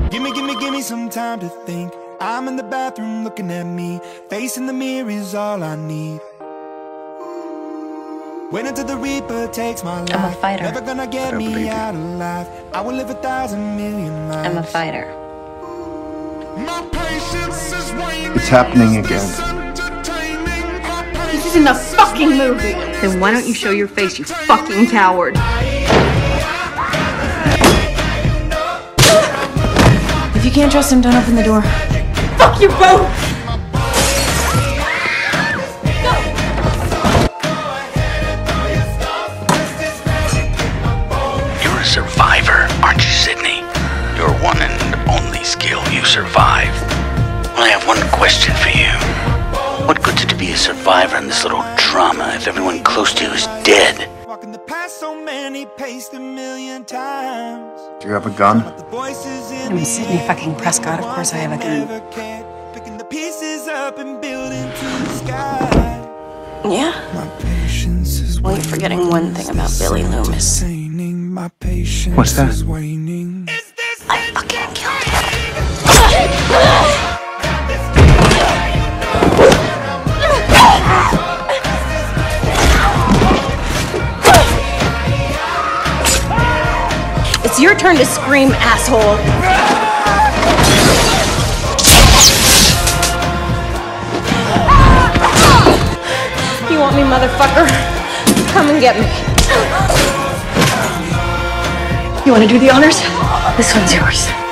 Give me some time to think. I'm in the bathroom looking at me. Facing the mirror is all I need. Wait until the Reaper takes my life. I'm a fighter. Never gonna get me out alive. I will live 1,000 million lives. I'm a fighter. It's happening again. This isn't a fucking movie. Then why don't you show your face, you fucking coward? If you can't trust him, don't open the door. Fuck you both! You're a survivor, aren't you, Sidney? Your one and only skill, you survive. Well, I have one question for you. What good's it to be a survivor in this little drama if everyone close to you is dead? Walking the past so many paced 1,000,000 times. Do you have a gun? I'm Sidney fucking Prescott. Of course I have a gun. Picking the pieces up and building to the sky. Yeah? Well, you're forgetting one thing about Billy Loomis. What's that? I fucking killed him. It's your turn to scream, asshole. You want me, motherfucker? Come and get me. You want to do the honors? This one's yours.